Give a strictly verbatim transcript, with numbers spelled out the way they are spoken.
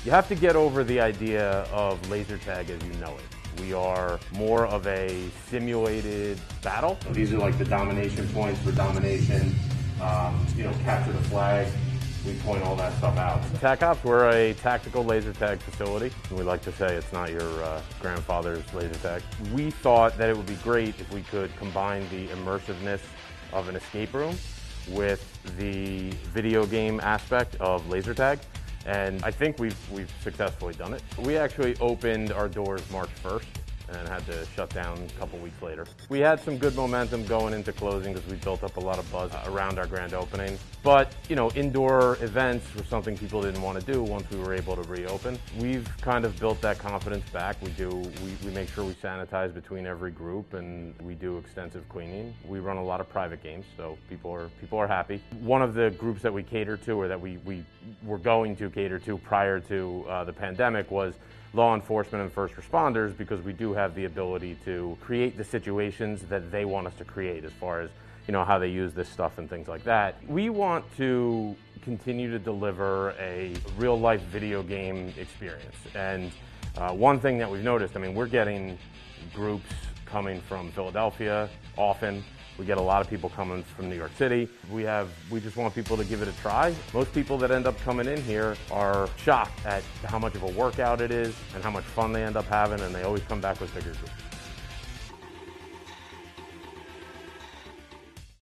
You have to get over the idea of laser tag as you know it. We are more of a simulated battle. These are like the domination points for domination, um, you know, capture the flag. We point all that stuff out. Tac Ops, we're a tactical laser tag facility. We like to say it's not your uh, grandfather's laser tag. We thought that it would be great if we could combine the immersiveness of an escape room with the video game aspect of laser tag. And I think we've, we've successfully done it. We actually opened our doors March first and had to shut down a couple weeks later. We had some good momentum going into closing because we built up a lot of buzz around our grand opening. But, you know, indoor events were something people didn't want to do once we were able to reopen. We've kind of built that confidence back. We do, we, we make sure we sanitize between every group, and we do extensive cleaning. We run a lot of private games, so people are, people are happy. One of the groups that we cater to, or that we, we were going to cater to prior to uh, the pandemic, was law enforcement and first responders, because we do have the ability to create the situations that they want us to create as far as, you know, how they use this stuff and things like that. We want to continue to deliver a real life video game experience. And uh, one thing that we've noticed, I mean, we're getting groups coming from Philadelphia often. We get a lot of people coming from New York City. We have, we just want people to give it a try. Most people that end up coming in here are shocked at how much of a workout it is and how much fun they end up having, and they always come back with bigger groups.